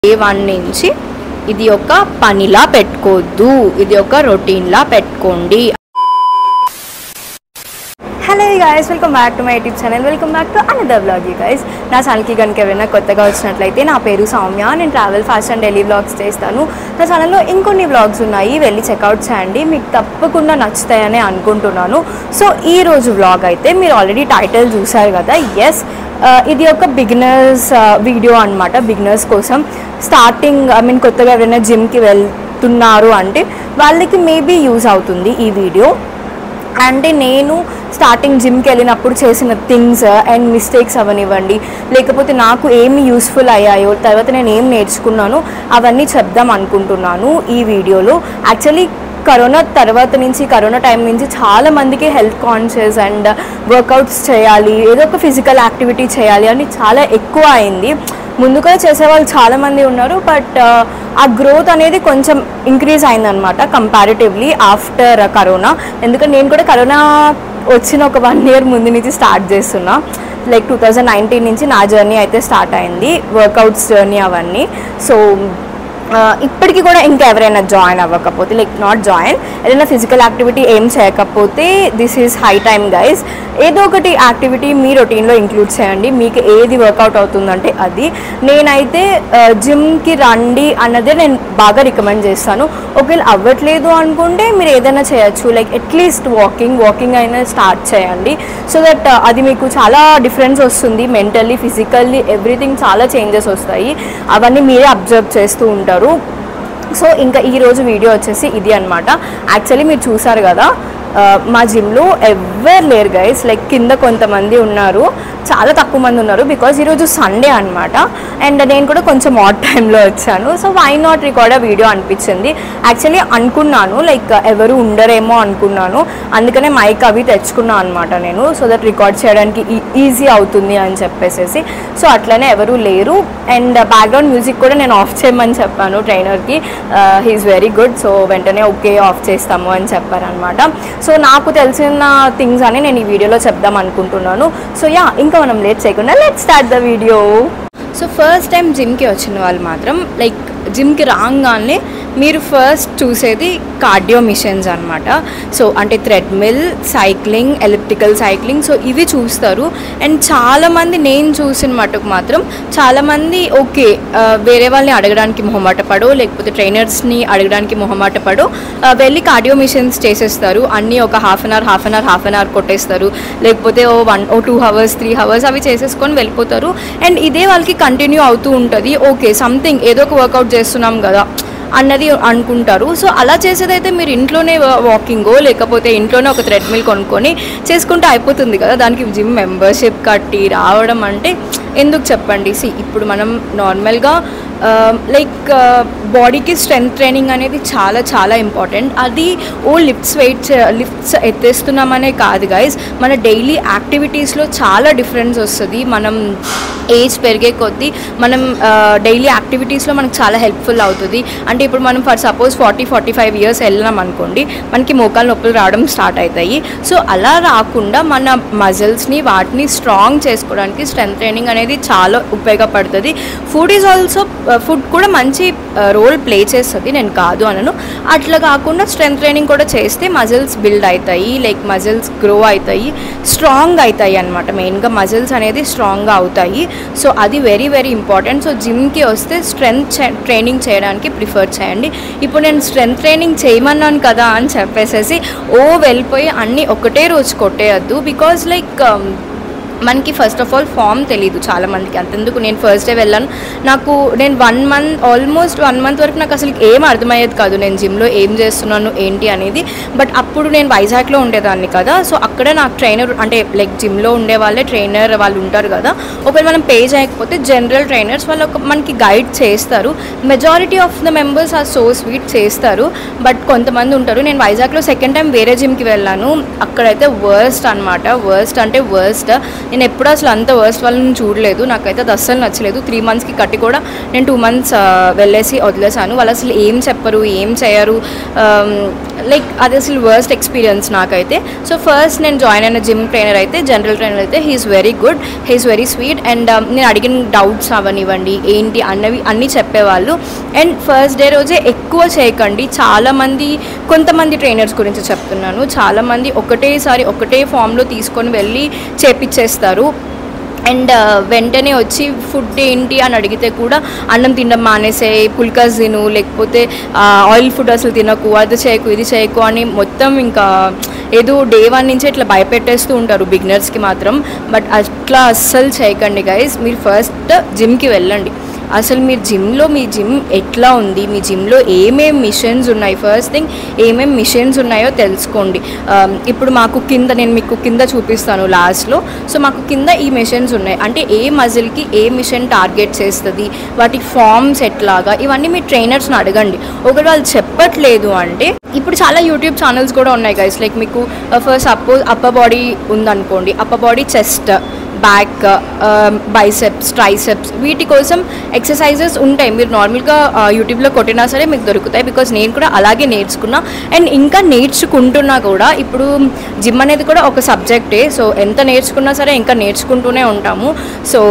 Day 1 నుంచి ఇది ఒక పనిలా పెట్టుకోవద్దు, ఇది ఒక రొటీన్లా పెట్టుకోండి. Hello guys, welcome back to my YouTube channel. Welcome back to another vlog. Guys, నా ఛానల్కి కనుక ఎవరైనా కొత్తగా వచ్చినట్లయితే నా పేరు సౌమ్య. నేను ట్రావెల్, ఫ్యాషన్, డైలీ వ్లాగ్స్ చేస్తాను. నా ఛానల్లో ఇంకొన్ని వ్లాగ్స్ ఉన్నాయి, వెళ్ళి చెక్అవుట్ చేయండి. మీకు తప్పకుండా నచ్చుతాయని అనుకుంటున్నాను. సో ఈరోజు వ్లాగ్ అయితే మీరు ఆల్రెడీ టైటిల్ చూసారు కదా. ఎస్, ఇది ఒక బిగినర్స్ వీడియో అనమాట. బిగినర్స్ కోసం స్టార్టింగ్ కొత్తగా ఎవరైనా జిమ్కి వెళ్తున్నారు అంటే వాళ్ళకి మేబీ యూజ్ అవుతుంది ఈ వీడియో. అంటే నేను స్టార్టింగ్ జిమ్కి వెళ్ళినప్పుడు చేసిన థింగ్స్ అండ్ మిస్టేక్స్ అవనివ్వండి, లేకపోతే నాకు ఏమి యూస్ఫుల్ అయ్యాయో, తర్వాత నేను ఏం నేర్చుకున్నానో అవన్నీ చెప్దాం అనుకుంటున్నాను ఈ వీడియోలో. యాక్చువల్లీ కరోనా టైం నుంచి చాలామందికి హెల్త్ కాన్షియస్ అండ్ వర్కౌట్స్ చేయాలి, ఏదో ఒక ఫిజికల్ యాక్టివిటీ చేయాలి అని చాలా ఎక్కువ అయింది. ముందుగా చేసేవాళ్ళు చాలామంది ఉన్నారు, బట్ ఆ గ్రోత్ అనేది కొంచెం ఇంక్రీజ్ అయిందనమాట కంపారిటివ్లీ ఆఫ్టర్ కరోనా. ఎందుకంటే నేను కూడా కరోనా వచ్చిన ఒక 1 year ముందు నుంచి స్టార్ట్ చేస్తున్నా. లైక్ 2019 నుంచి నా జర్నీ అయితే స్టార్ట్ అయింది, వర్కౌట్స్ జర్నీ అవన్నీ. సో ఇప్పటికీ కూడా ఇంకా ఎవరైనా జాయిన్ అవ్వకపోతే, లైక్ నాట్ జాయిన్, ఏదైనా ఫిజికల్ యాక్టివిటీ ఏం చేయకపోతే this is high time guys. ఏదో ఒకటి యాక్టివిటీ మీ రొటీన్లో ఇంక్లూడ్ చేయండి, మీకు ఏది వర్కౌట్ అవుతుందంటే అది. నేనైతే జిమ్కి రండి అన్నదే నేను బాగా రికమెండ్ చేస్తాను. ఒకవేళ అవ్వట్లేదు అనుకుంటే మీరు ఏదైనా చేయొచ్చు, లైక్ అట్లీస్ట్ వాకింగ్ అయినా స్టార్ట్ చేయండి. సో దట్ అది మీకు చాలా డిఫరెన్స్ వస్తుంది. మెంటల్లీ, ఫిజికల్లీ, ఎవ్రీథింగ్ చాలా చేంజెస్ వస్తాయి. అవన్నీ మీరే అబ్జర్వ్ చేస్తూ ఉంటారు. సో ఇంకా ఈరోజు వీడియో వచ్చేసి ఇది అనమాట. యాక్చువల్లీ మీరు చూసారు కదా, మా జిమ్లో ఎవ్వరు లేరు గైస్. లైక్ కింద కొంతమంది ఉన్నారు, చాలా తక్కువ మంది ఉన్నారు, బికాజ్ ఈరోజు సండే అనమాట. అండ్ నేను కూడా కొంచెం ఆడ్ టైంలో వచ్చాను. సో వై నాట్ రికార్డ్ ఆ వీడియో అనిపించింది. యాక్చువల్లీ అనుకున్నాను లైక్ ఎవరు ఉండరేమో అనుకున్నాను, అందుకనే మైక్ అవి తెచ్చుకున్నాను అనమాట నేను. సో దట్ రికార్డ్ చేయడానికి ఈజీ అవుతుంది అని చెప్పేసి. సో అట్లనే ఎవరు లేరు. అండ్ బ్యాక్గ్రౌండ్ మ్యూజిక్ కూడా నేను ఆఫ్ చేయమని చెప్పాను ట్రైనర్కి. He is very good. సో వెంటనే ఓకే ఆఫ్ చేస్తాము అని చెప్పారనమాట. సో నాకు తెలిసిన థింగ్స్ అని నేను ఈ వీడియోలో చెప్దాం అనుకుంటున్నాను. సో యా, ఇంకా మనం లేట్ చేయకుండా let's start the video. So first time జిమ్కి వచ్చిన వాళ్ళు మాత్రం లైక్ జిమ్కి రాగానే మీరు ఫస్ట్ చూసేది కార్డియో మిషన్స్ అనమాట. సో అంటే treadmill, cycling, elliptical cycling, so ఇవి చూస్తారు. అండ్ చాలామంది, నేను చూసిన మటుకు మాత్రం చాలామంది ఓకే వేరే వాళ్ళని అడగడానికి మొహమాటపడో, లేకపోతే ట్రైనర్స్ని అడగడానికి మొహమాటపడో వెళ్ళి కార్డియో మిషన్స్ చేసేస్తారు. అన్నీ ఒక హాఫ్ అన్ అవర్ కొట్టేస్తారు, లేకపోతే 2 hours 3 hours అవి చేసేసుకొని వెళ్ళిపోతారు. అండ్ ఇదే వాళ్ళకి కంటిన్యూ అవుతూ ఉంటుంది. ఓకే సంథింగ్ ఏదో ఒక వర్కౌట్ చేస్తున్నాం కదా అన్నది అనుకుంటారు. సో అలా చేసేదైతే మీరు ఇంట్లోనే వాకింగో, లేకపోతే ఇంట్లోనే ఒక థ్రెడ్మిల్ కొనుక్కొని చేసుకుంటే అయిపోతుంది కదా. దానికి జిమ్ మెంబర్షిప్ కట్టి రావడం అంటే ఎందుకు చెప్పండి. ఇప్పుడు మనం నార్మల్గా లైక్ బాడీకి స్ట్రెంగ్త్ ట్రైనింగ్ అనేది చాలా చాలా ఇంపార్టెంట్. అది లిఫ్ట్స్ ఎత్తేస్తున్నామనే కాదు గైస్, మన డైలీ యాక్టివిటీస్లో చాలా డిఫరెన్స్ వస్తుంది. మనం ఏజ్ పెరిగే కొద్దీ మనం డైలీ యాక్టివిటీస్లో మనకు చాలా హెల్ప్ఫుల్ అవుతుంది. అంటే ఇప్పుడు మనం ఫర్ సపోజ్ 40-45 years వెళ్ళినాం అనుకోండి, మనకి మోకాలు నొప్పులు రావడం స్టార్ట్ అవుతాయి. సో అలా రాకుండా మన మజిల్స్ని వాటిని స్ట్రాంగ్ చేసుకోవడానికి స్ట్రెంగ్త్ ట్రైనింగ్ అనేది చాలా ఉపయోగపడుతుంది. ఫుడ్ కూడా మంచి రోల్ ప్లే చేస్తుంది, నేను కాదు అనను. అట్లా కాకుండా స్ట్రెంగ్త్ ట్రైనింగ్ కూడా చేస్తే మజిల్స్ బిల్డ్ అవుతాయి, లైక్ మజిల్స్ గ్రో అవుతాయి, స్ట్రాంగ్ అవుతాయి అనమాట. మెయిన్గా మజిల్స్ అనేది స్ట్రాంగ్గా అవుతాయి. సో అది వెరీ వెరీ ఇంపార్టెంట్. సో జిమ్కి వస్తే స్ట్రెంగ్త్ ట్రైనింగ్ చేయడానికి ప్రిఫర్ చేయండి. ఇప్పుడు నేను స్ట్రెంగ్త్ ట్రైనింగ్ చేయమన్నాను కదా అని చెప్పేసి వెళ్ళిపోయి అన్నీ ఒకటే రోజు కొట్టేయద్దు. బికాజ్ లైక్ మనకి ఫస్ట్ ఆఫ్ ఆల్ ఫామ్ తెలీదు చాలామందికి. అంతెందుకు, నేను ఫస్ట్ డే వెళ్ళాను, నేను ఆల్మోస్ట్ 1 month వరకు నాకు అసలు ఏం అర్థమయ్యేది కాదు నేను జిమ్లో ఏం చేస్తున్నాను ఏంటి అనేది. బట్ అప్పుడు నేను వైజాగ్లో ఉండేదాన్ని కదా. సో అక్కడ నాకు ట్రైనర్, అంటే లైక్ జిమ్లో ఉండే వాళ్ళే ట్రైనర్ వాళ్ళు ఉంటారు కదా. ఒకవేళ మనం పే చేయకపోతే జనరల్ ట్రైనర్స్ వాళ్ళు మనకి గైడ్ చేస్తారు. Majority of the members are so sweet చేస్తారు, బట్ కొంతమంది ఉంటారు. నేను వైజాగ్లో సెకండ్ టైం వేరే జిమ్కి వెళ్ళాను, అక్కడైతే వర్స్ట్ అనమాట. వర్స్ట్ అంటే వర్స్ట్. నేను ఎప్పుడు అసలు అంత వర్స్ట్ వాళ్ళని చూడలేదు. నాకైతే అది అస్సలు నచ్చలేదు. 3 monthsకి కట్టి కూడా నేను 2 months వెళ్ళేసి వదిలేసాను. వాళ్ళు అసలు ఏం చెప్పరు, ఏం చేయరు. లైక్ అది అసలు వర్స్ట్ ఎక్స్పీరియన్స్ నాకైతే. సో ఫస్ట్ నేను జాయిన్ అయిన జిమ్ ట్రైనర్ అయితే, జనరల్ ట్రైనర్ అయితే, he is very good, he is very sweet. And నేను అడిగిన డౌట్స్ అవనివ్వండి ఏంటి అన్నీ చెప్పేవాళ్ళు. అండ్ ఫస్ట్ డే రోజే ఎక్కువ చేయకండి. కొంతమంది ట్రైనర్స్ గురించి చెప్తున్నాను. చాలామంది ఒకటేసారి ఒకటే ఫామ్లో తీసుకొని వెళ్ళి చేపిచ్చేస్తారు. అండ్ వెంటనే వచ్చి ఫుడ్ ఏంటి అని అడిగితే కూడా అన్నం తినడం మానేసే, పుల్కాస్ తిను, లేకపోతే ఆయిల్ ఫుడ్ అసలు తినకు, అది చేయకు, ఇది చేయకు అని మొత్తం ఇంకా ఏదో డే 1 నుంచి ఇట్లా భయపెట్టేస్తూ ఉంటారు బిగినర్స్కి మాత్రం. బట్ అట్లా అస్సలు చేయకండి గైస్. మీరు ఫస్ట్ జిమ్కి వెళ్ళండి. అసలు మీ జిమ్ ఎట్లా ఉంది, మీ జిమ్లో ఏమేమి మిషన్స్ ఉన్నాయి, ఫస్ట్ థింగ్ ఏమేమి మిషన్స్ ఉన్నాయో తెలుసుకోండి. ఇప్పుడు నేను మీకు కింద చూపిస్తాను లాస్ట్లో. సో మాకు కింద ఈ మిషన్స్ ఉన్నాయి. అంటే ఏ మజిల్కి ఏ మిషన్ టార్గెట్ చేస్తుంది, వాటి ఫార్మ్స్ ఎట్లాగా, ఇవన్నీ మీ ట్రైనర్స్ని అడగండి. ఒకటి వాళ్ళు చెప్పట్లేదు అంటే, ఇప్పుడు చాలా యూట్యూబ్ ఛానల్స్ కూడా ఉన్నాయి గైస్. లైక్ మీకు ఫస్ట్ సపోజ్ అప్పర్ బాడీ ఉందనుకోండి, upper body chest, back, biceps, triceps, వీటి కోసం ఎక్సర్సైజెస్ ఉంటాయి. మీరు నార్మల్గా యూట్యూబ్లో కొట్టినా సరే మీకు దొరుకుతాయి. బికాజ్ నేను కూడా అలాగే నేర్చుకున్నా అండ్ ఇంకా నేర్చుకుంటున్నా కూడా. ఇప్పుడు జిమ్ అనేది కూడా ఒక సబ్జెక్టే. సో ఎంత నేర్చుకున్నా సరే ఇంకా నేర్చుకుంటూనే ఉంటాము. సో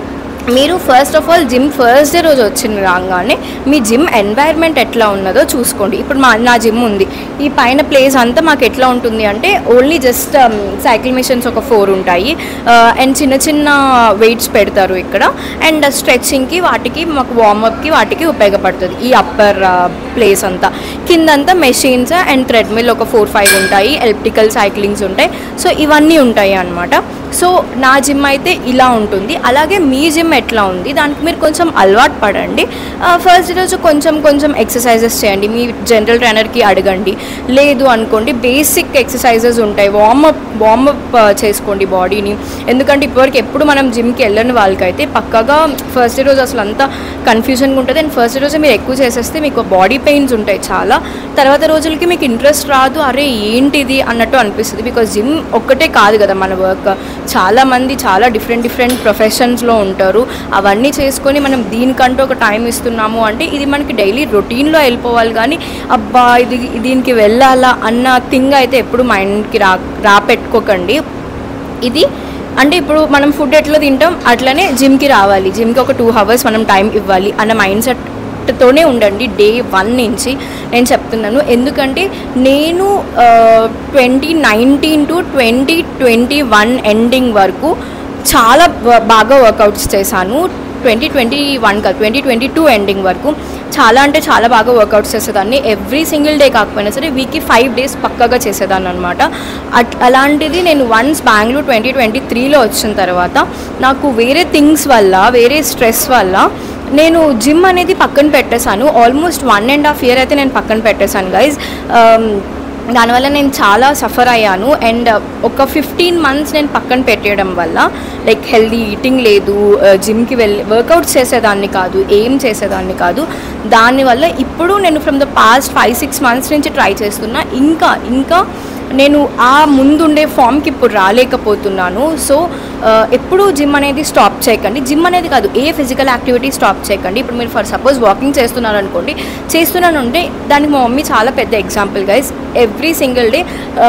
మీరు first of all gym first day రోజు వచ్చిన రాగానే మీ జిమ్ ఎన్వైర్న్మెంట్ ఎట్లా ఉన్నదో చూసుకోండి. ఇప్పుడు నా జిమ్ ఉంది, ఈ పైన ప్లేస్ అంతా మాకు ఎట్లా ఉంటుంది అంటే ఓన్లీ జస్ట్ సైకిల్ మిషన్స్ ఒక 4 ఉంటాయి. అండ్ చిన్న చిన్న వెయిట్స్ పెడతారు ఇక్కడ. అండ్ స్ట్రెచ్చింగ్కి వాటికి మాకు వార్మప్కి వాటికి ఉపయోగపడుతుంది ఈ అప్పర్ ప్లేస్ అంతా. కిందంతా మెషిన్స్ అండ్ థ్రెడ్మిల్ ఒక 4-5 ఉంటాయి. ఎలిప్టికల్ సైక్లింగ్స్ ఉంటాయి. సో ఇవన్నీ ఉంటాయి అన్నమాట. సో నా జిమ్ అయితే ఇలా ఉంటుంది. అలాగే మీ జిమ్ ఎట్లా ఉంది దానికి మీరు కొంచెం అలవాటు పడండి. ఫస్ట్ రోజు కొంచెం ఎక్సర్సైజెస్ చేయండి. మీ జనరల్ ట్రైనర్కి అడగండి. లేదు అనుకోండి బేసిక్ ఎక్సర్సైజెస్ ఉంటాయి, వార్మప్ చేసుకోండి బాడీని. ఎందుకంటే ఇప్పటివరకు ఎప్పుడు మనం జిమ్కి వెళ్ళని వాళ్ళకైతే పక్కగా ఫస్ట్ రోజు అసలు అంతా కన్ఫ్యూజన్గా ఉంటుంది. అండ్ ఫస్ట్ రోజు మీరు ఎక్కువ చేసేస్తే మీకు బాడీ పెయిన్స్ ఉంటాయి చాలా. తర్వాత రోజులకి మీకు ఇంట్రెస్ట్ రాదు, అరే ఏంటిది అన్నట్టు అనిపిస్తుంది. బికాజ్ జిమ్ ఒక్కటే కాదు కదా మన వర్క్, చాలామంది చాలా డిఫరెంట్ ప్రొఫెషన్స్లో ఉంటారు. అవన్నీ చేసుకొని మనం దీనికంటూ ఒక టైం ఇస్తున్నాము అంటే ఇది మనకి డైలీ రొటీన్లో వెళ్ళిపోవాలి. కానీ అబ్బా దీనికి వెళ్ళాలా అన్న థింగ్ అయితే ఎప్పుడు మైండ్కి రాపెట్టుకోకండి. ఇది అంటే ఇప్పుడు మనం ఫుడ్ ఎట్లా తింటాం అట్లనే జిమ్కి రావాలి. జిమ్కి ఒక 2 hours మనం టైం ఇవ్వాలి అన్న మైండ్ సెట్తోనే ఉండండి డే 1 నుంచి నేను చెప్తున్నాను. ఎందుకంటే నేను 2019 to 2021 ఎండింగ్ వరకు చాలా బాగా వర్కౌట్స్ చేశాను. 2021 కాదు 2022 ఎండింగ్ వరకు చాలా అంటే చాలా బాగా వర్కౌట్స్ చేసేదాన్ని. ఎవ్రీ సింగిల్ డే కాకపోయినా సరే వీక్కి 5 days పక్కాగా చేసేదాన్ని అనమాట. అలాంటిది నేను వన్స్ బెంగళూరు 2023లో వచ్చిన తర్వాత నాకు వేరే థింగ్స్ వల్ల, వేరే స్ట్రెస్ వల్ల నేను జిమ్ అనేది పక్కన పెట్టేశాను. ఆల్మోస్ట్ 1.5 year అయితే నేను పక్కన పెట్టేశాను గైజ్. దానివల్ల నేను చాలా సఫర్ అయ్యాను. అండ్ ఒక 15 months నేను పక్కన పెట్టేయడం వల్ల లైక్ హెల్దీ ఈటింగ్ లేదు, జిమ్కి వెళ్ళి వర్కౌట్స్ చేసేదాన్ని కాదు, ఏం చేసేదాన్ని కాదు. దానివల్ల ఇప్పుడు నేను ఫ్రమ్ ద పాస్ట్ 5-6 months నుంచి ట్రై చేస్తున్నా. ఇంకా నేను ఆ ముందుండే ఫామ్కి ఇప్పుడు రాలేకపోతున్నాను. సో ఎప్పుడు జిమ్ అనేది స్టాప్ చేయకండి. జిమ్ అనేది కాదు, ఏ ఫిజికల్ యాక్టివిటీ స్టాప్ చేయకండి. ఇప్పుడు మీరు ఫర్ సపోజ్ వాకింగ్ చేస్తున్నానంటే దానికి మా మమ్మీ చాలా పెద్ద example guys. Every single day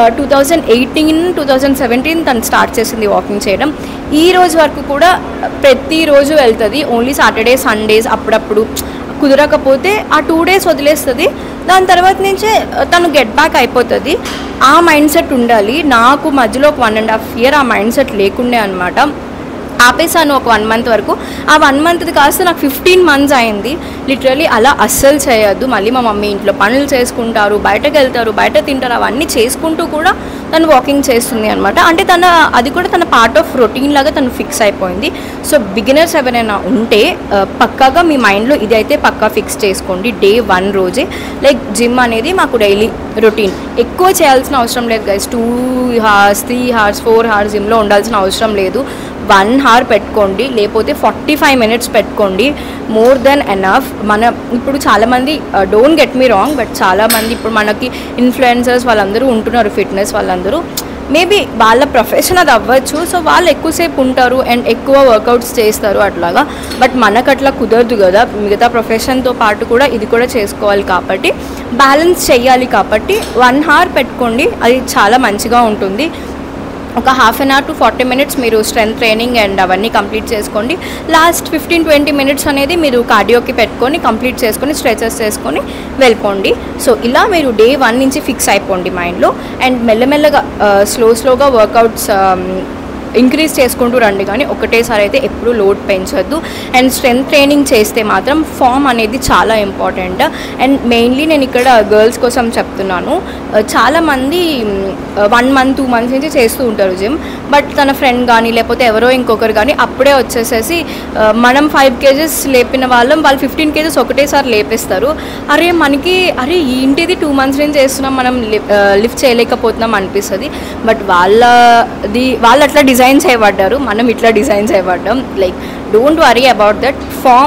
2018, 2017 తను స్టార్ట్ చేసింది వాకింగ్ చేయడం. ఈ రోజు వరకు కూడా ప్రతిరోజు వెళ్తుంది. ఓన్లీ సాటర్డే, సండేస్ అప్పుడప్పుడు కుదరకపోతే ఆ 2 days వదిలేస్తుంది. దాని తర్వాత నుంచే తను గెట్ బ్యాక్ అయిపోతుంది. ఆ మైండ్ సెట్ ఉండాలి. నాకు మధ్యలో ఒక 1.5 year ఆ మైండ్ సెట్ లేకుండే అనమాట. ఆపేసాను ఒక 1 month వరకు. ఆ 1 monthది కాస్త నాకు 15 months అయింది. లిటరలీ అలా అస్సలు చేయొద్దు. మళ్ళీ మా మమ్మీ ఇంట్లో పనులు చేసుకుంటారు, బయటకు వెళ్తారు, బయట తింటారు, అవన్నీ చేసుకుంటూ కూడా తను వాకింగ్ చేస్తుంది అనమాట. అంటే అది కూడా తన పార్ట్ ఆఫ్ రొటీన్ లాగా తను ఫిక్స్ అయిపోయింది. సో బిగినర్స్ ఎవరైనా ఉంటే పక్కాగా మీ మైండ్లో ఇదైతే పక్కా ఫిక్స్ చేసుకోండి. డే 1 రోజే లైక్ జిమ్ అనేది మాకు డైలీ రొటీన్. ఎక్కువ చేయాల్సిన అవసరం లేదు గైస్. 2 hours, 3 hours, 4 hours జిమ్లో ఉండాల్సిన అవసరం లేదు. 1 hour పెట్టుకోండి, లేకపోతే 45 minutes పెట్టుకోండి. More than enough. ఇప్పుడు చాలామంది don't get me wrong, but చాలామంది ఇప్పుడు మనకి ఇన్ఫ్లుయెన్సర్స్ వాళ్ళందరూ ఉంటున్నారు, ఫిట్నెస్ వాళ్ళందరూ. మేబీ వాళ్ళ ప్రొఫెషన్ అది అవ్వచ్చు. సో వాళ్ళు ఎక్కువసేపు ఉంటారు అండ్ ఎక్కువ వర్కౌట్స్ చేస్తారు అట్లాగా. బట్ మనకు అట్లా కుదరదు కదా, మిగతా ప్రొఫెషన్తో పాటు కూడా ఇది కూడా చేసుకోవాలి కాబట్టి బ్యాలెన్స్ చేయాలి. కాబట్టి 1 hour పెట్టుకోండి, అది చాలా మంచిగా ఉంటుంది. ఒక half an hour to 40 minutes మీరు స్ట్రెంత్ ట్రైనింగ్ అండ్ అవన్నీ కంప్లీట్ చేసుకోండి. లాస్ట్ 15-20 minutes అనేది మీరు కార్డియోకి పెట్టుకొని కంప్లీట్ చేసుకొని స్ట్రెచెస్ చేసుకొని వెళ్ళిపోండి. సో ఇలా మీరు డే 1 నుంచి ఫిక్స్ అయిపోండి మైండ్లో. అండ్ మెల్లమెల్లగా స్లోగా వర్కౌట్స్ ఇంక్రీజ్ చేసుకుంటూ రండి, కానీ ఒకటేసారి అయితే ఎప్పుడు లోడ్ పెంచొద్దు. అండ్ స్ట్రెంత్ ట్రైనింగ్ చేస్తే మాత్రం ఫామ్ అనేది చాలా ఇంపార్టెంట్. అండ్ మెయిన్లీ నేను ఇక్కడ గర్ల్స్ కోసం చెప్తున్నాను. చాలామంది 1 month 2 months నుంచి చేస్తూ ఉంటారు జిమ్. బట్ తన ఫ్రెండ్ కానీ లేకపోతే ఎవరో ఇంకొకరు కానీ అప్పుడే వచ్చేసేసి మనం 5 kgs లేపిన వాళ్ళు 15 kgs ఒకటేసారి లేపేస్తారు. అరే ఏంటిది 2 months నుంచి చేస్తున్నాం, మనం లిఫ్ట్ చేయలేకపోతున్నాం అనిపిస్తుంది. బట్ వాళ్ళు అట్లా డిజైన్ చేయబడ్డారు, మనం ఇట్లా డిజైన్ చేయబడ్డాం. Like don't worry about that.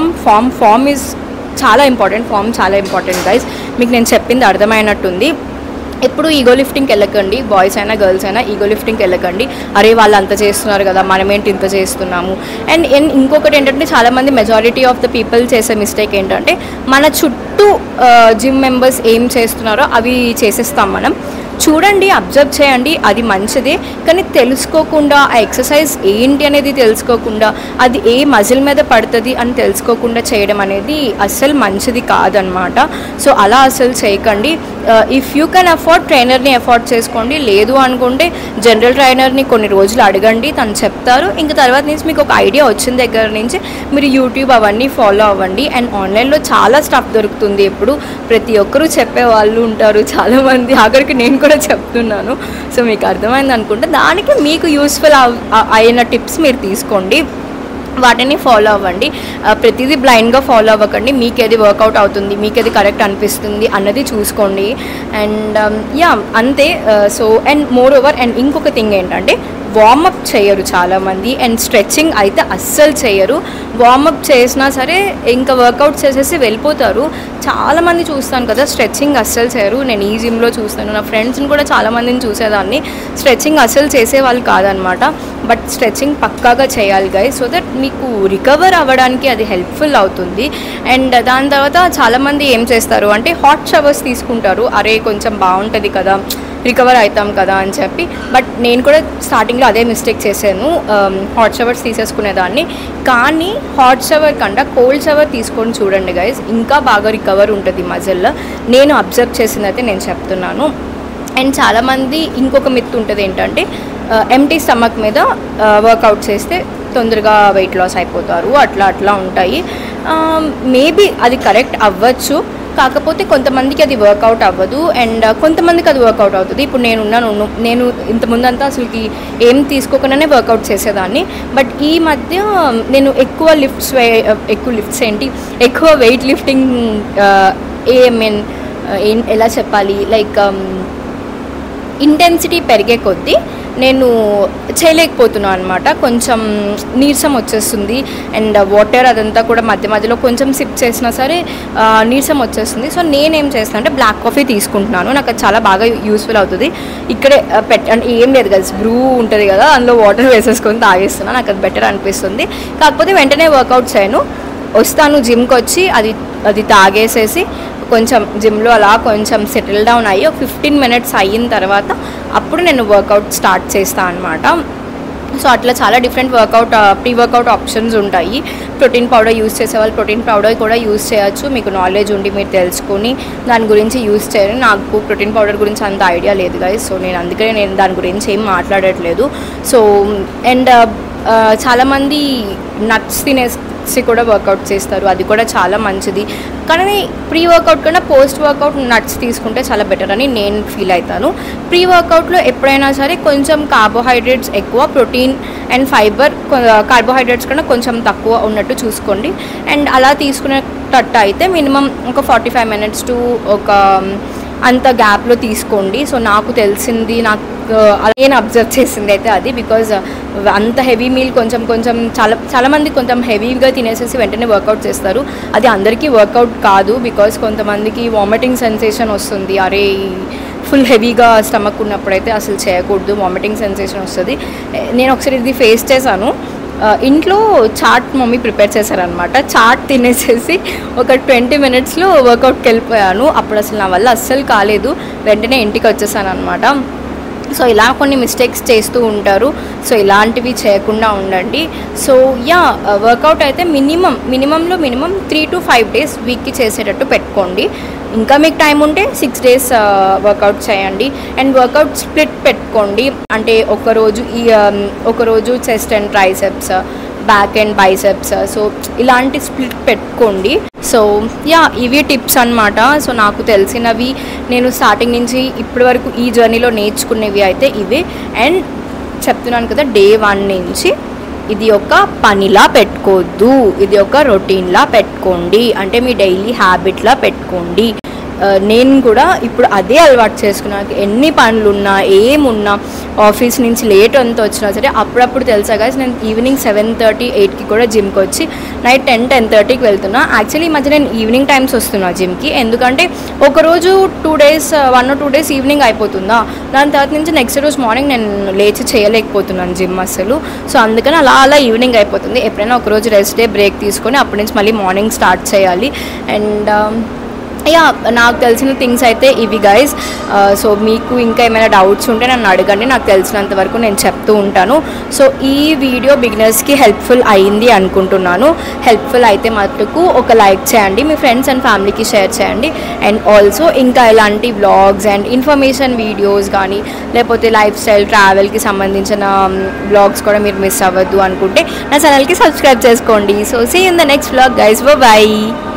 Form is చాలా ఇంపార్టెంట్ గైస్. మీకు నేను చెప్పింది అర్థమైనట్టుంది. ఎప్పుడు ఈగో లిఫ్టింగ్కి వెళ్ళకండి, బాయ్స్ అయినా గర్ల్స్ అయినా ఈగో లిఫ్టింగ్కి వెళ్ళకండి. అరే వాళ్ళు అంత చేస్తున్నారు కదా, మనమేంటి ఇంత చేస్తున్నాము. అండ్ ఇంకొకటి ఏంటంటే చాలామంది మెజారిటీ ఆఫ్ ద పీపుల్ చేసే మిస్టేక్ ఏంటంటే మన చుట్టూ జిమ్ మెంబర్స్ ఏం చేస్తున్నారో అవి చేసేస్తాం మనం. చూడండి, అబ్జర్వ్ చేయండి, అది మంచిదే. కానీ తెలుసుకోకుండా ఆ ఎక్సర్సైజ్ ఏంటి అనేది తెలుసుకోకుండా అది ఏ మజిల్ మీద పడుతుంది అని తెలుసుకోకుండా చేయడం అనేది అస్సలు మంచిది కాదనమాట. సో అలా అస్సలు చేయకండి. ఇఫ్ యూ కెన్ అఫోర్డ్ ట్రైనర్ని అఫోర్డ్ చేసుకోండి. లేదు అనుకుంటే జనరల్ ట్రైనర్ని కొన్ని రోజులు అడగండి, తను చెప్తారు. ఇంకా తర్వాత నుంచి మీకు ఒక ఐడియా వచ్చిన దగ్గర నుంచి మీరు యూట్యూబ్ అవన్నీ ఫాలో అవ్వండి. అండ్ ఆన్లైన్లో చాలా స్టఫ్ దొరుకుతుంది. ఇప్పుడు ప్రతి ఒక్కరూ చెప్పే వాళ్ళు ఉంటారు, చాలామంది. ఆఖరికి నేను కూడా చెప్తున్నాను. సో మీకు అర్థమైంది అనుకుంటే దానికి మీకు యూస్ఫుల్ అయిన టిప్స్ మీరు తీసుకోండి, వాటిని ఫాలో అవ్వండి. ప్రతిదీ బ్లైండ్గా ఫాలో అవ్వకండి. మీకు ఏది వర్కౌట్ అవుతుంది, మీకు ఏది కరెక్ట్ అనిపిస్తుంది అన్నది చూసుకోండి. అండ్ అంతే. So and moreover and ఇంకొక థింగ్ ఏంటంటే వార్మప్ చేయరు చాలామంది. అండ్ స్ట్రెచ్చింగ్ అయితే అస్సలు చేయరు. వార్మప్ చేసినా సరే ఇంకా వర్కౌట్ చేసేసి వెళ్ళిపోతారు. చాలామంది చూస్తాను కదా, స్ట్రెచ్చింగ్ అస్సలు చేయరు. నేను ఈ జిమ్లో చూస్తాను, నా ఫ్రెండ్స్ని కూడా చాలామందిని చూసేదాన్ని. స్ట్రెచ్చింగ్ అస్సలు చేసేవాళ్ళు కాదనమాట. బట్ స్ట్రెచ్చింగ్ పక్కాగా చేయాలి గైస్, సో దట్ మీకు రికవర్ అవ్వడానికి అది హెల్ప్ఫుల్ అవుతుంది. అండ్ దాని తర్వాత చాలామంది ఏం చేస్తారు అంటే హాట్ షవర్స్ తీసుకుంటారు. అరే కొంచెం బాగుంటుంది కదా, రికవర్ అవుతాం కదా అని చెప్పి. బట్ నేను కూడా స్టార్టింగ్లో అదే మిస్టేక్ చేశాను, హాట్ షవర్స్ తీసేసుకునేదాన్ని. కానీ హాట్ షవర్ కన్నా కోల్డ్ షవర్ తీసుకొని చూడండి గైస్, ఇంకా బాగా రికవర్ ఉంటుంది మజిల్లో. నేను అబ్జర్వ్ చేసిందైతే నేను చెప్తున్నాను. అండ్ చాలామంది ఇంకొక మిత్ ఉంటుంది ఏంటంటే ఎంటీ స్టమక్ మీద వర్కౌట్ చేస్తే తొందరగా వెయిట్ లాస్ అయిపోతారు, అట్లా ఉంటాయి. మేబీ అది కరెక్ట్ అవ్వచ్చు, కాకపోతే కొంతమందికి అది వర్కౌట్ అవ్వదు అండ్ కొంతమందికి అది వర్కౌట్ అవుతుంది. ఇప్పుడు నేను ఇంతకుముందంతా అసలుకి ఏం తీసుకోకుండానే వర్కౌట్ చేసేదాన్ని. బట్ ఈ మధ్య నేను ఎక్కువ వెయిట్ లిఫ్టింగ్ ఎలా చెప్పాలి, లైక్ ఇంటెన్సిటీ పెరిగే కొద్దీ నేను చేయలేకపోతున్నాను అనమాట. కొంచెం నీరసం వచ్చేస్తుంది. అండ్ వాటర్ అదంతా కూడా మధ్య మధ్యలో కొంచెం సిప్ చేసినా సరే నీరసం వచ్చేస్తుంది. సో నేనేం చేస్తాను అంటే బ్లాక్ కాఫీ తీసుకుంటున్నాను. నాకు అది చాలా బాగా యూస్ఫుల్ అవుతుంది. ఇక్కడే అంటే ఏం లేదు కదా, బ్రూ ఉంటుంది కదా, అందులో వాటర్ వేసేసుకొని తాగేస్తున్నాను. నాకు అది బెటర్ అనిపిస్తుంది. కాకపోతే వెంటనే వర్కౌట్ చేయను, వస్తాను జిమ్కి వచ్చి అది తాగేసేసి కొంచెం జిమ్లో అలా కొంచెం సెటిల్ డౌన్ అయ్యి ఒక 15 minutes అయిన తర్వాత అప్పుడు నేను వర్కౌట్ స్టార్ట్ చేస్తాను అనమాట. సో అట్లా చాలా డిఫరెంట్ ప్రీ వర్కౌట్ ఆప్షన్స్ ఉంటాయి. ప్రోటీన్ పౌడర్ యూస్ చేసేవాళ్ళు ప్రోటీన్ పౌడర్ కూడా యూస్ చేయొచ్చు. మీకు నాలెడ్జ్ ఉండి మీరు తెలుసుకొని దాని గురించి యూస్ చేయాలి. నాకు ప్రోటీన్ పౌడర్ గురించి అంత ఐడియా లేదు గైస్, సో అందుకనే నేను దాని గురించి ఏం మాట్లాడట్లేదు. సో అండ్ చాలామంది నట్స్ తినేసి కూడా వర్కౌట్ చేస్తారు, అది కూడా చాలా మంచిది. కానీ ప్రీ వర్కౌట్ కన్నా పోస్ట్ వర్కౌట్ నట్స్ తీసుకుంటే చాలా బెటర్ అని నేను ఫీల్ అవుతాను. ప్రీ వర్కౌట్లో ఎప్పుడైనా సరే కొంచెం కార్బోహైడ్రేట్స్ ఎక్కువ, ప్రోటీన్ అండ్ ఫైబర్ కార్బోహైడ్రేట్స్ కన్నా కొంచెం తక్కువ ఉన్నట్టు చూసుకోండి. అండ్ అలా తీసుకునేటట్టు అయితే మినిమం ఒక 45 minutes టు ఒక అంత గ్యాప్లో తీసుకోండి. సో నాకు తెలిసింది, నాకు నేను అబ్జర్వ్ చేసింది అయితే అది. బికాజ్ అంత హెవీ మీల్ కొంచెం కొంచెం చాలామంది కొంచెం హెవీగా తినేసేసి వెంటనే వర్కౌట్ చేస్తారు. అది అందరికీ వర్కౌట్ కాదు. బికాజ్ కొంతమందికి వామిటింగ్ సెన్సేషన్ వస్తుంది. అరే ఫుల్ హెవీగా స్టమక్ ఉన్నప్పుడైతే అసలు చేయకూడదు, వామిటింగ్ సెన్సేషన్ వస్తుంది. నేను ఒకసారి ఇది ఫేస్ చేశాను. ఇంట్లో చాట్ మమ్మీ ప్రిపేర్ చేశారనమాట. చాట్ తినేసేసి ఒక 20 minutesలో వర్కౌట్కి వెళ్ళిపోయాను. అప్పుడు అసలు నా వల్ల అస్సలు కాలేదు. వెంటనే ఇంటికి వచ్చేసాను అనమాట. సో ఇలా కొన్ని మిస్టేక్స్ చేస్తూ ఉంటారు. సో ఇలాంటివి చేయకుండా ఉండండి. సో వర్కౌట్ అయితే మినిమంలో 3 to 5 days వీక్కి చేసేటట్టు పెట్టుకోండి. ఇంకా మీకు టైం ఉంటే 6 days వర్కౌట్ చేయండి. అండ్ వర్కౌట్ స్ప్లిట్ పెట్టుకోండి. అంటే ఒకరోజు chest and triceps, back and biceps, so ఇలాంటి స్ప్లిట్ పెట్టుకోండి. సో ఇవి టిప్స్ అన్నమాట. సో నాకు తెలిసినవి, నేను స్టార్టింగ్ నుంచి ఇప్పటి వరకు ఈ జర్నీలో నేర్చుకునేవి అయితే ఇవి. అండ్ చెప్తున్నాను కదా, Day 1 నుంచి ఇది ఒక పనిలా పెట్టుకోవద్దు, ఇది ఒక రొటీన్లా పెట్టుకోండి. అంటే మీ డైలీ హ్యాబిట్లా పెట్టుకోండి. నేను కూడా ఇప్పుడు అదే అలవాటు చేసుకున్నాను. ఎన్ని పనులున్నా ఏమున్నా, ఆఫీస్ నుంచి లేట్ అంతా వచ్చినా సరే అప్పుడప్పుడు తెలుసా గైస్, నేను ఈవినింగ్ 7:30, 8కి కూడా జిమ్కి వచ్చి నైట్ 10, 10:30కి వెళ్తున్నా. యాక్చువల్లీ ఈ మధ్య నేను ఈవినింగ్ టైమ్స్ వస్తున్నా జిమ్కి. ఎందుకంటే ఒకరోజు 2 days, 1 or 2 days ఈవినింగ్ అయిపోతుందా, దాని తర్వాత నుంచి నెక్స్ట్ రోజు మార్నింగ్ నేను లేచి చేయలేకపోతున్నాను జిమ్ అసలు. సో అందుకని అలా ఈవినింగ్ అయిపోతుంది. ఎప్పుడైనా ఒకరోజు రెస్ట్ డే బ్రేక్ తీసుకొని అప్పటి నుంచి మళ్ళీ మార్నింగ్ స్టార్ట్ చేయాలి. అండ్ నాకు తెలిసిన థింగ్స్ అయితే ఇవి గైస్. సో మీకు ఇంకా ఏమైనా డౌట్స్ ఉంటే నన్ను అడగండి, నాకు తెలిసినంత వరకు నేను చెప్తూ ఉంటాను. సో ఈ వీడియో బిగినర్స్కి హెల్ప్ఫుల్ అయింది అనుకుంటున్నాను. హెల్ప్ఫుల్ అయితే మటుకు ఒక లైక్ చేయండి, మీ ఫ్రెండ్స్ అండ్ ఫ్యామిలీకి షేర్ చేయండి. అండ్ ఆల్సో ఇంకా ఇలాంటి వ్లాగ్స్ అండ్ ఇన్ఫర్మేషన్ వీడియోస్ కానీ, లేకపోతే లైఫ్ స్టైల్, ట్రావెల్కి సంబంధించిన వ్లాగ్స్ కూడా మీరు మిస్ అవ్వద్దు అనుకుంటే నా ఛానల్కి సబ్స్క్రైబ్ చేసుకోండి. So see in the next vlog guys, by.